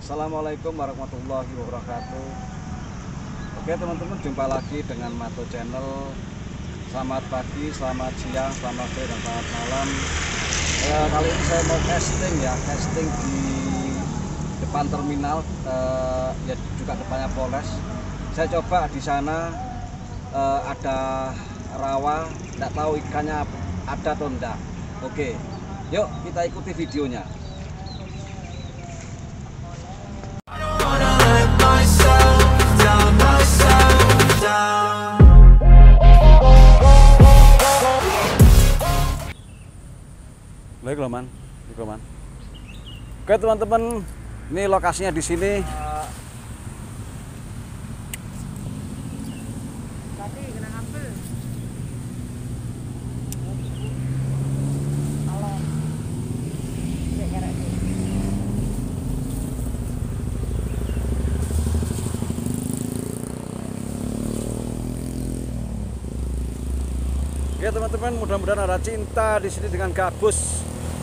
Assalamualaikum warahmatullahi wabarakatuh. Oke teman-teman, jumpa lagi dengan Mato Channel. Selamat pagi, selamat siang, selamat sore, dan selamat malam. Kali ini saya mau casting di depan terminal, ya juga depannya Polres. Saya coba di sana ada rawa, tidak tahu ikannya ada atau enggak. Oke, yuk kita ikuti videonya. Baik loh man, Oke teman-teman, ini lokasinya di sini. Oke teman-teman, mudah-mudahan ada cinta di sini dengan gabus.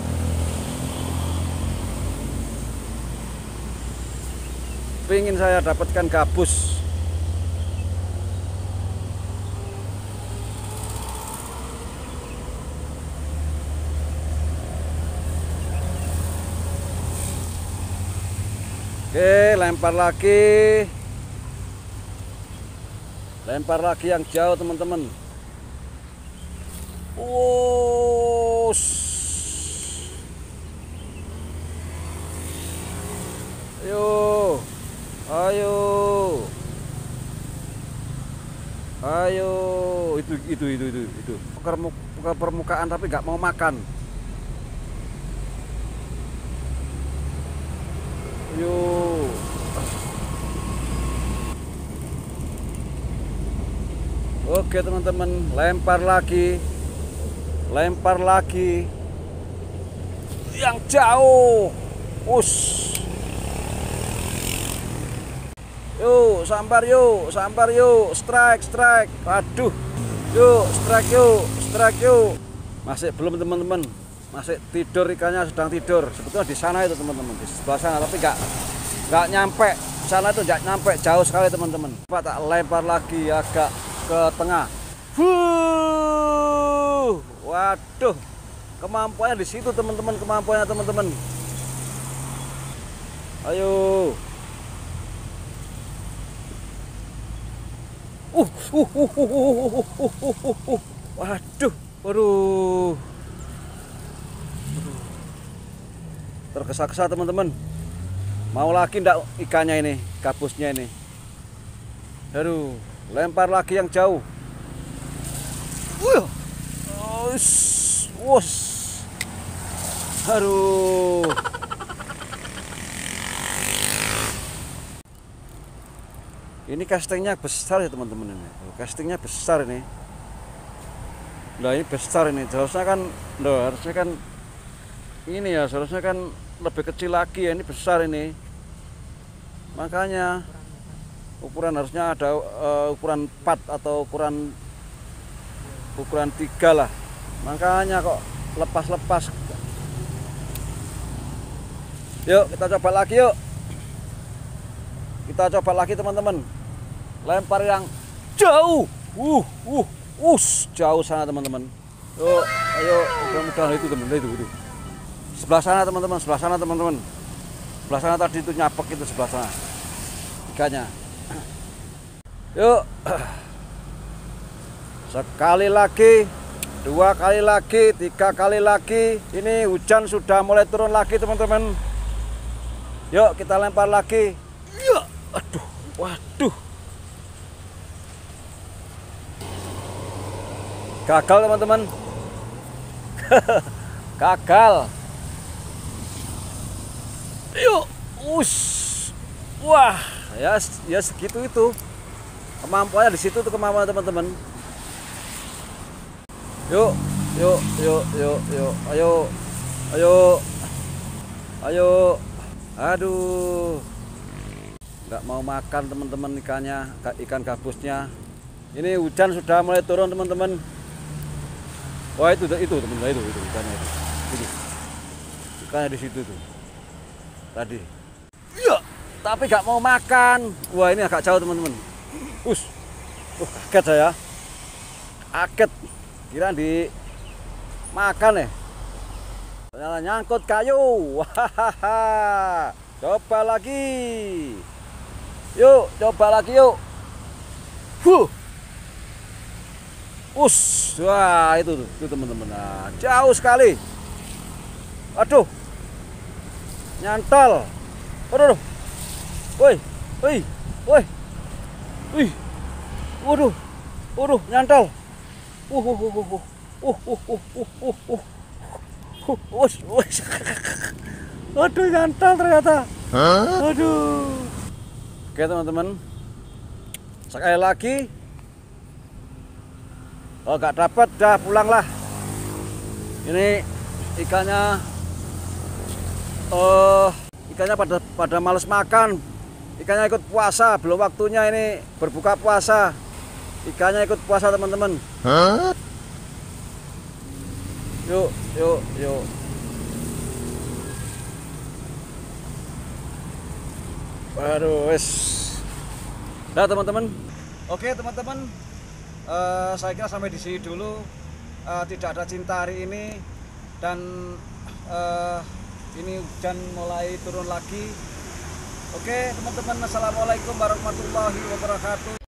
Ingin saya dapatkan gabus. Oke, lempar lagi yang jauh teman-teman. Ayo, itu ke permukaan tapi nggak mau makan. Yuk. Oke teman-teman, lempar lagi yang jauh. Yuk, sambar yuk, strike. Aduh, yuk, strike yuk. Masih belum teman-teman, masih tidur ikannya, sedang tidur. Sebetulnya di sana itu teman-teman, di sebelah sana, tapi nggak nyampe. Sana itu nggak nyampe, jauh sekali teman-teman. Pak, tak lempar lagi agak ke tengah. Waduh, kemampuannya di situ teman-teman, teman-teman. Ayo. Waduh. Tergesa-gesa teman-teman. Mau lagi ndak ikannya ini, gabusnya ini. Aduh, lempar lagi yang jauh. Aduh. Ini castingnya besar ya teman-teman ini. Castingnya besar ini. Nah ini besar ini. Harusnya kan ini ya, seharusnya kan lebih kecil lagi ya. Ini besar ini. Makanya ukuran harusnya ada ukuran 4 atau ukuran 3 lah. Makanya kok lepas. Yuk kita coba lagi yuk. Kita coba lagi teman-teman. Lempar yang jauh. Jauh sana teman-teman. Yuk, ayo, mudah-mudahan itu teman-teman, itu. Sebelah sana teman-teman. Sebelah sana tadi itu nyapek itu sebelah sana. Ikannya. Yuk. Sekali lagi, 2 kali lagi, 3 kali lagi. Ini hujan sudah mulai turun lagi teman-teman. Yuk kita lempar lagi. Ya, waduh. Gagal teman-teman. Gagal. Yuk, wah, ya segitu itu. Kemampuannya di situ tuh kemampuan teman-teman. Yuk. Ayo. Aduh. Nggak mau makan teman-teman ikannya, ikan gabusnya. Ini hujan sudah mulai turun teman-teman. Wah itu teman-teman, itu ikannya itu. Ikannya di situ tuh. Tadi. Ya, tapi gak mau makan. Wah, ini agak jauh teman-teman. Kaget saya. Kaget. Kira dimakan ya. Ternyata nyangkut kayu. Wahaha. Coba lagi. Yuk, coba lagi yuk. Wah, itu teman-teman. Nah, jauh sekali. Aduh. Nyantol. Aduh. Woi. Waduh, nyantol. Aduh, nyantol ternyata. Aduh. Oke teman-teman. Sekali lagi. Oh, gak dapat, dah pulanglah. Ini ikannya pada males makan. Ikannya ikut puasa, belum waktunya ini berbuka puasa. Ikannya ikut puasa teman-teman. Yuk. Waduh, wes. Dah teman-teman. Oke teman-teman. Saya kira sampai di sini dulu. Tidak ada cinta hari ini, dan ini hujan mulai turun lagi. Oke teman-teman, assalamualaikum warahmatullahi wabarakatuh.